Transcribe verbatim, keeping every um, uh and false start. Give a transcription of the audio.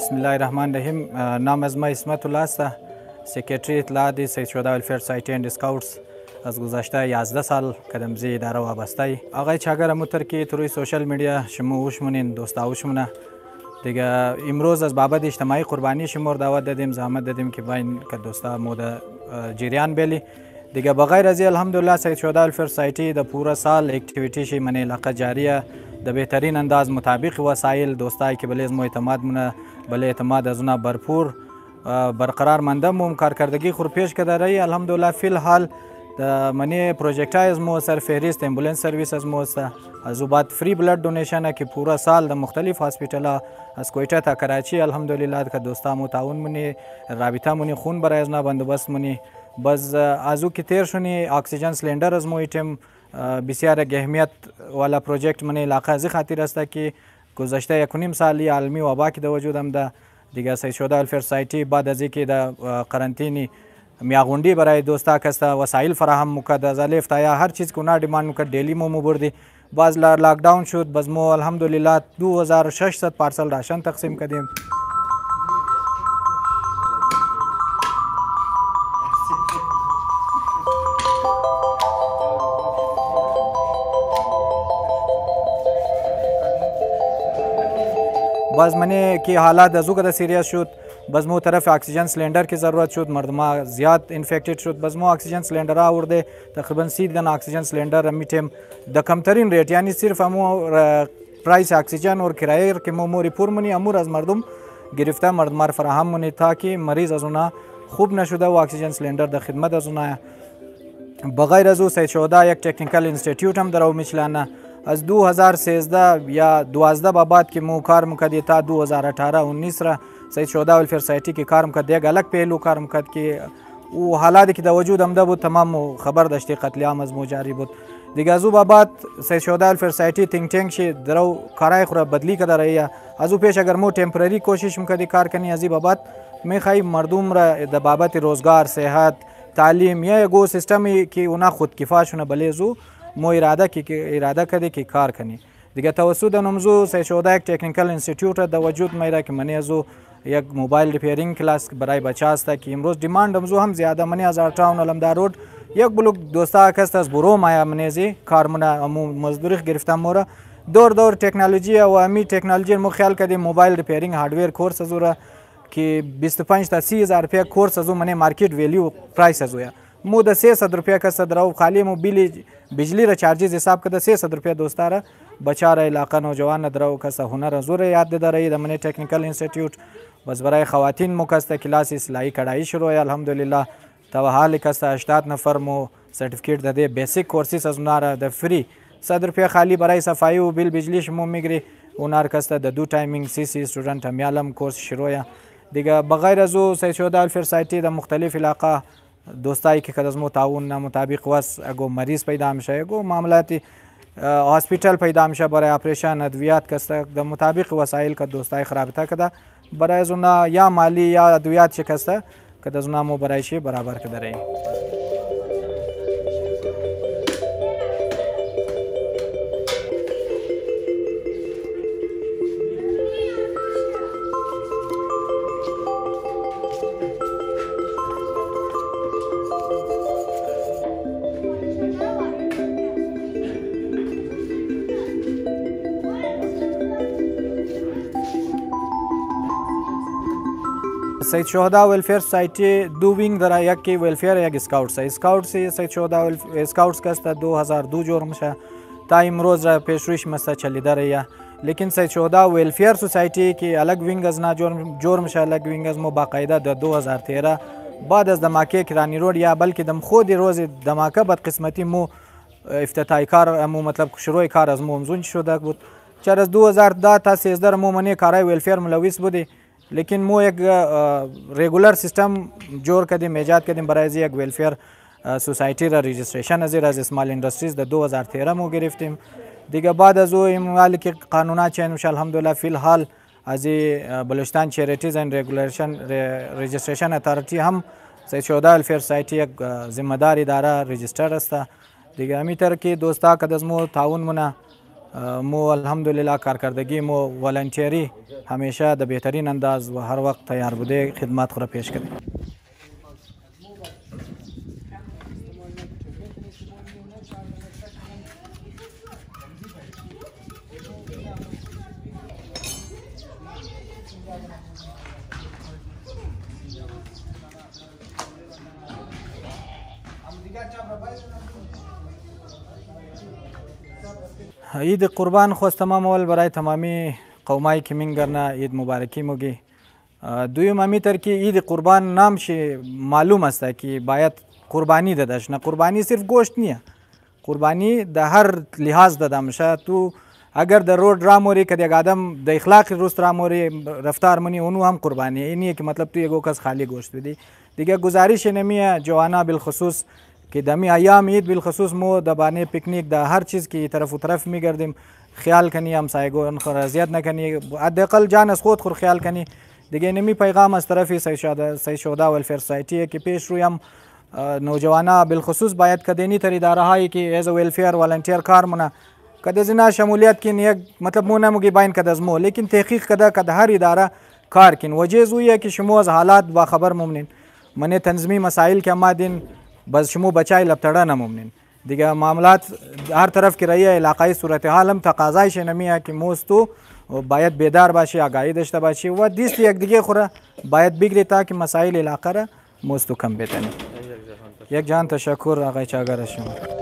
بسم الله الرحمن الرحیم. نام از ما اسمت الله است. سکرتری اطلاعات سید شهدا ولفیر سایتی اند اسکاوتس از گذشته یازده سال کدمزی اداره وابسته. آقای چاگر متر که توی سوشل میدیا شما وشمونین دوستا وشمونه دیگه امروز از بابت اجتماعی قربانی شما دعوت دادیم، زحمت دادیم که باین که دوستا مود جریان بیلی دیگه. بغیر از الحمدلله سید شهدا ولفیر سایتی د پورا سال اکتیویتی شی من علاقه جاریه د بهترین انداز مطابق وسایل دوستای که بله از ما اعتماد مونه بله اعتماد از اونا برپور برقرار مانده موم کارکردگی خور پیش کرده رही. الحمدلله فی الحال د منی پروژکت های از مو سر فهرست امبولانس سرویس از مو است. از او بعد فری بلد دونیشن که پورا سال د مختلف هاسپیتال از کویته تا کراچی الحمدلله که دوستا مو تعاون منی رابطه منی خون برای از نه بندوبست منی بس از او که تیر شونی اکسیژن سلندر از مو ایتم بسیار اهمیت والا پروژکت من علاقه از خاطر است که گذشته یک و نیم سالی عالمی وبا که د وجود هم ده دیگه سید شهدا ولفیر سایتی بعد از اینکه د قرنطینی میاغوندی برای دوستا کستا وسایل فراهم مکد از الف تا یا هر چیز کو نا ډیماند مکد ډیلی مو بردی باز لاک ډاون شد بس مو الحمدلله دو هزار و ششصد پارسل راشن تقسیم کردیم. باز منی که حالات از او که سیریس شد بس مو طرف اکسیژن سلندر کی ضرورت شد مردم زیاد انفکتد شد بس مو اکسیژن سلندر آورده تقریبا سی دن اکسیژن سلندر میتیم د کمترین ریت یعنی صرف مو پرایس اکسیژن اور کرایه که مو موری پور منی امور از مردم گرفته مردم فراهم منی تا که مریض از اونا خوب نشده و اکسیژن سلندر در خدمت از اونا. بغیر از او سید شهدا یک تکنیکال انستیتیوت هم در او میچلانه از دو هزار و سیزده یا دوازده به بعد که مو کار میکردی تا دو هزار و اठारह उन्नीस را سید شهدا ولفیر سایتی که کار میکرد یک الگ پهلو کار میکرد که او حالاتی که در وجود آمده بود تمام خبر داشتی قتل عام از مو جاری بود دیگه. از او به بعد سید شهدا ولفیر سایتی تینک تینک شی درو کارای خورا بدلی کرده رही. از او پیش اگر مو ټمپرری کوشش میکردی کار کنی از به بعد میخوای مردم را د بابت روزگار صحت تعلیم یا گو سیستمی که اونا خود کفا شونه بلیزو مو اراده که اراده کرده که کار کنی دیگه. توسط نمزو سید شهدا یک تکنیکال انستیتیوت در وجود میره که منی ازو یک موبایل ریپیرینگ کلاس برای بچه است که امروز دیماند امزو هم زیاده منی از ارتاون علمدار رود یک بلوک دوستا کست از برو مایا منیزی کارمونه مزدوری گرفتم مورا دور دور تکنولوژی و امی تکنولوژی مو خیال کردیم موبایل ریپیرینگ هاردویر کورس ازو که بیست و پنج تا سی هزار روپیه کورس ازو منی مارکت ویلیو پرایس ازویا مو د سیصد روپیه کست درو خالی مو بیلی بجلی را چارجز حساب کرده سیصد روپیه دوستا را بچه را علاقه نوجوان درو کست هنر زور یاد داره د منی تکنیکال انستیتیوت بس برای خواتین مو کست کلاس اصلاحی کڑائی شروع ہے الحمدلله تا حال کست هشتاد نفر مو سرتیفیکیٹ داده بیسیک کورسز از اونار د فری صد روپیه خالی برای صفایی و بیل بجلیش مو میگیری اونار کست د دو تایمینگ سی سی استودنت همیالم کورس شروع دیگه. بغیر از او سید شهدا ولفیر سایتی د مختلف علاقه دوستایی که از مو تعاون مطابق وس اگو مریض پیدا میشه اگو معاملاتی هاسپیتال پیدا میشه برای اپریشن ادویات کست د مطابق وسایل که دوستای خرابته کده برای از اونا یا مالی یا ادویات شکسته که از اونا مو برایشی برابر کده رही. سید شهدا ولفیر سایتی دو وینگ داره یک که ولفیر یک اسکاوتس اسکاوتس سید شهدا اسکاوتس کست دو هزار و دو جور میشه تا امروز را پیشرویش مسته چلیده رਹੀه. لیکن سید شهدا ولفیر سوسایتی که الگ وینگ از نه جور میشه الگ وینگ از مو باقاعده در دو هزار و तेरह بعد از دماکه کرانی رود یا بلکه دم خود روز دماکه بد قسمتی مو افتتاحی کار مو مطلب شروع کار از مو مزون شده بود چر از دو هزار و ده تا سیزده مو منی کارای ولفیر ملوث بودی لیکن مو یک ریگولر سیستم جور کردیم ایجاد کردیم برای یک ولفیر سوسایتی را رجیستریشن از از اسمال اندستریز در دو هزار و तेरह مو گرفتیم دیگه. بعد از او این که قانونا چین میشه الحمدلله فی الحال از بلوچستان چریتیز اند ریگولیشن رجیستریشن اتارتی هم سید شهدا ولفیر سایتی یک ذمه دار اداره رجیستر است دیگه. همیتر که دوستا که از مو تعاون مونه مو الحمدلله کارکردگی مو والنتیری همیشه در بهترین انداز و هر وقت تیار بوده خدمات خود را پیش کرده. عید قربان خواست تمام اول برای تمامی قومایی که منگرنا عید مبارکی موگی. دویم امیتر که عید قربان نامش معلوم است که باید قربانی دادش. نه قربانی صرف گوشت نیه، قربانی در هر لحاظ داده میشه. تو اگر در رود را موری که یک آدم در اخلاق روست را موری رفتار منی اونو هم قربانی. اینیه که مطلب تو یکو کس خالی گوشت بدی. دیگه گزارش نمیه جوانا بالخصوص که دمی ایام عید بالخصوص مو دبانه پیکنیک در هر چیز که طرف و طرف میگردیم خیال کنی همسایگان خود اذیت نکنی، حداقل جان از خود خود خیال کنی. دیگه نمی پیغام از طرف سعی شودا ولفیر سایتی که پیش روی هم نوجوانا بالخصوص باید کدینی تر اداره هایی که از ولفیر والنتیر کار مونه کد زنا شمولیت کن یک مطلب مو نموگی باین کد از مو لیکن تحقیق کده کد هر اداره کار کن. وجه زویه که شما از حالات با خبر ممنین من تنظیمی مسائل که ما دین بس شما بچای لبتړه نه ممنین. دیگه معاملات هر طرف که رایه علاقای صورتحال هم تقاضایش نمیه که موستو باید بیدار باشی، آگاهی داشته باشی و دیست یک دیگه خوره باید بگیری تا که مسائل علاقه را موستو کم بتنی. یک جان تشکر آقای چاگر شما.